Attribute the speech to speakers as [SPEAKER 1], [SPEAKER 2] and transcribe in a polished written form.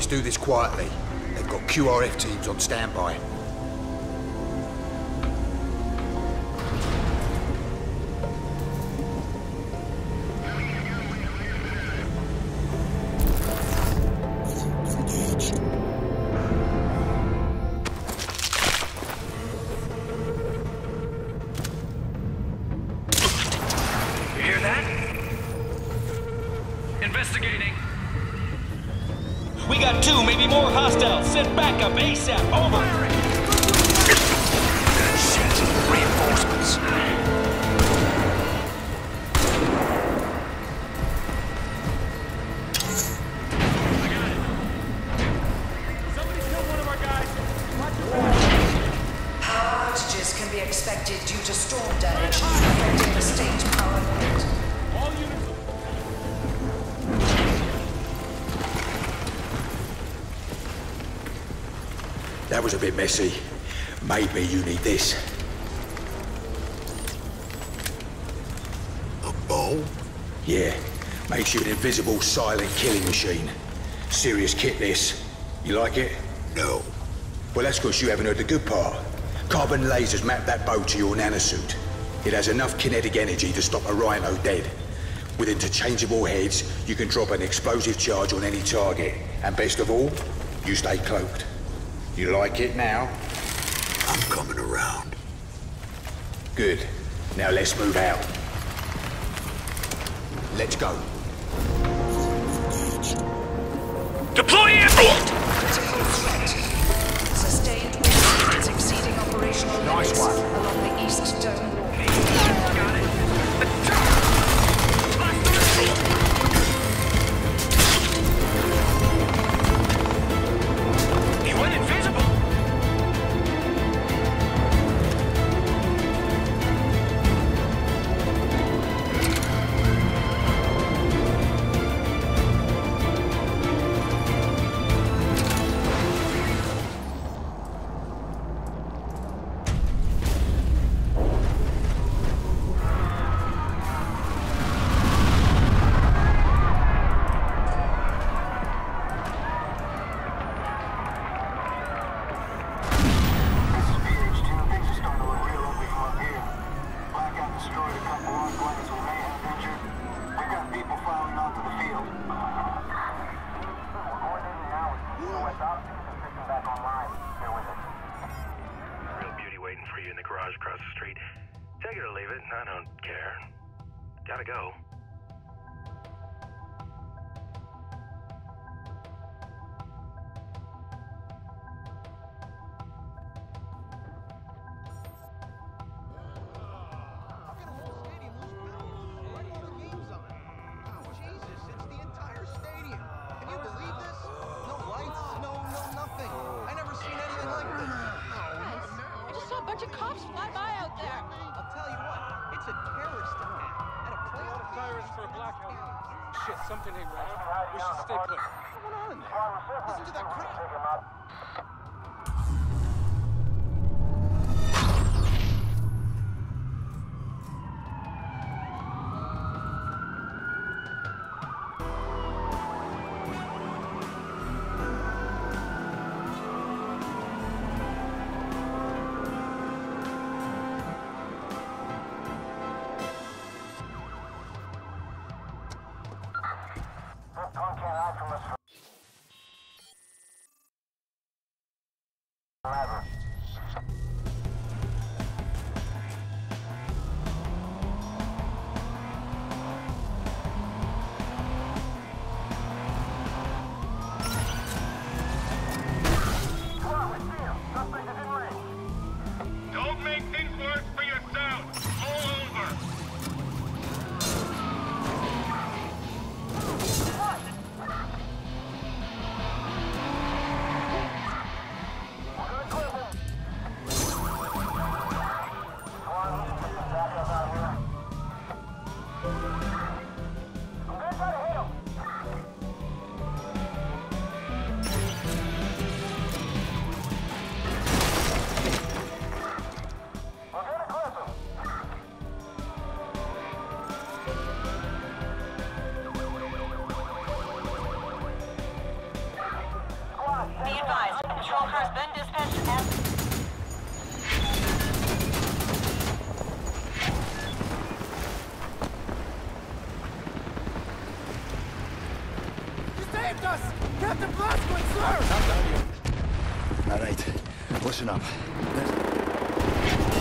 [SPEAKER 1] Let's do this quietly. They've got QRF teams on standby.
[SPEAKER 2] Investigating. We got 2, maybe more hostiles. Send backup ASAP. Over.
[SPEAKER 1] Shit. Reinforcements.
[SPEAKER 2] I got it. Somebody kill one of our guys. Watch your back.
[SPEAKER 3] Power outages can be expected due to storm damage affecting the state power grid.
[SPEAKER 2] All units.
[SPEAKER 1] That was a bit messy. Maybe you need this. A bow? Yeah. Makes you an invisible, silent killing machine. Serious kit, this. You like it? No. Well, that's because you haven't heard the good part. Carbon lasers map that bow to your nanosuit. It has enough kinetic energy to stop a rhino dead. With interchangeable heads, you can drop an explosive charge on any target. And best of all, you stay cloaked. You like it now? I'm coming around. Good. Now let's move out. Let's go.
[SPEAKER 2] Deploy airfield!
[SPEAKER 3] Critical threat. Sustained resistance exceeding operational limits along the East Dome wall.
[SPEAKER 2] Got it. He went invisible. Across the street. Take it or leave it, I don't care. Gotta go.
[SPEAKER 4] Cops fly by out there. I'll tell you what, it's a terrorist attack at a place.
[SPEAKER 2] A lot of sirens for a blackout. Shit, something ain't right. We should stay put.
[SPEAKER 4] What's going on in there? Listen to that crap.
[SPEAKER 2] Don't make things worse for yourself. All over. We're gonna clear
[SPEAKER 5] saved us! Captain Blazkowicz, sir!
[SPEAKER 6] All right, listen up.